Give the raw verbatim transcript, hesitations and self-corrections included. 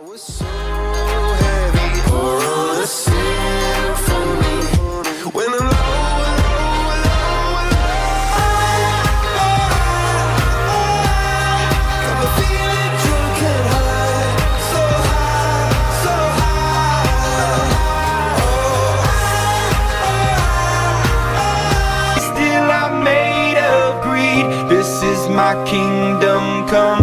was so heavy, pour on a symphony. When I'm low, low, low, low, got me feeling drunk and high, so high, so high. Still I'm made of greed. This is my kingdom come.